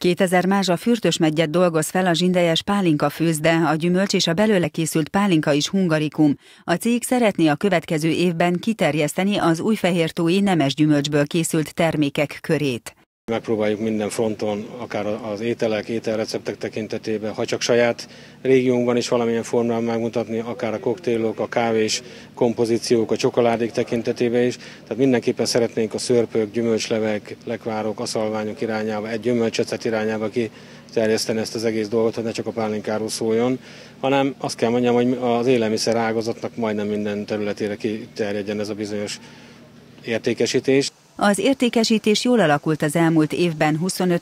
2000 mázsa fürtösmeggyet dolgoz fel a zsindelyes pálinka főzde, a gyümölcs és a belőle készült pálinka is hungarikum. A cég szeretné a következő évben kiterjeszteni az újfehértói nemes gyümölcsből készült termékek körét. Megpróbáljuk minden fronton, akár az ételek, ételreceptek tekintetében, ha csak saját régiónkban is valamilyen formában megmutatni, akár a koktélok, a kávés kompozíciók, a csokoládék tekintetében is. Tehát mindenképpen szeretnénk a szörpök, gyümölcslevek, lekvárok, aszalványok irányába, egy gyümölcsecet irányába kiterjeszteni ezt az egész dolgot, hogy ne csak a pálinkáról szóljon, hanem azt kell mondjam, hogy az élelmiszer ágazatnak majdnem minden területére kiterjedjen ez a bizonyos értékesítés. Az értékesítés jól alakult az elmúlt évben,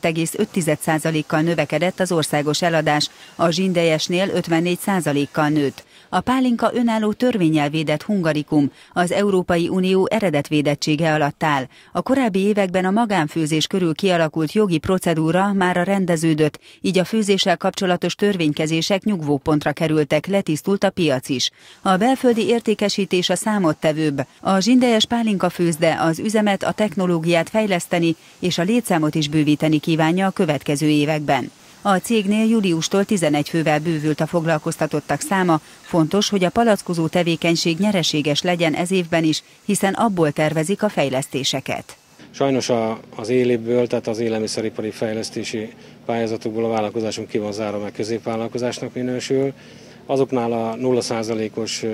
25,5%-kal növekedett az országos eladás, a zsindelyesnél 54%-kal nőtt. A pálinka önálló törvénnyel védett hungarikum, az Európai Unió eredetvédettsége alatt áll. A korábbi években a magánfőzés körül kialakult jogi procedúra mára rendeződött, így a főzéssel kapcsolatos törvénykezések nyugvópontra kerültek, letisztult a piac is. A belföldi értékesítés a számottevőbb. A zsindelyes pálinka főzde az üzemet, a technológiát fejleszteni és a létszámot is bővíteni kívánja a következő években. A cégnél júliustól 11 fővel bővült a foglalkoztatottak száma. Fontos, hogy a palackozó tevékenység nyereséges legyen ez évben is, hiszen abból tervezik a fejlesztéseket. Sajnos az éléből, tehát az élelmiszeripari fejlesztési pályázatokból a vállalkozásunk ki van zárva, meg középvállalkozásnak minősül. Azoknál a 0%-os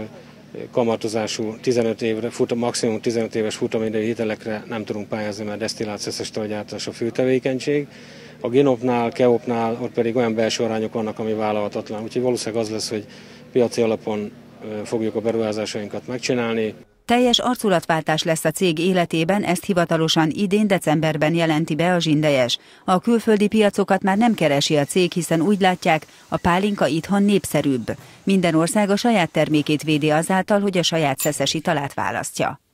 kamatozású 15 évre, maximum 15 éves futamidejű hitelekre nem tudunk pályázni, mert desztillált szeszes a fő tevékenység. A Ginopnál, Keopnál ott pedig olyan belső arányok vannak, ami vállalhatatlan. Úgyhogy valószínűleg az lesz, hogy piaci alapon fogjuk a beruházásainkat megcsinálni. Teljes arculatváltás lesz a cég életében, ezt hivatalosan idén decemberben jelenti be a zsindelyes. A külföldi piacokat már nem keresi a cég, hiszen úgy látják, a pálinka itthon népszerűbb. Minden ország a saját termékét védi azáltal, hogy a saját szeszes italát választja.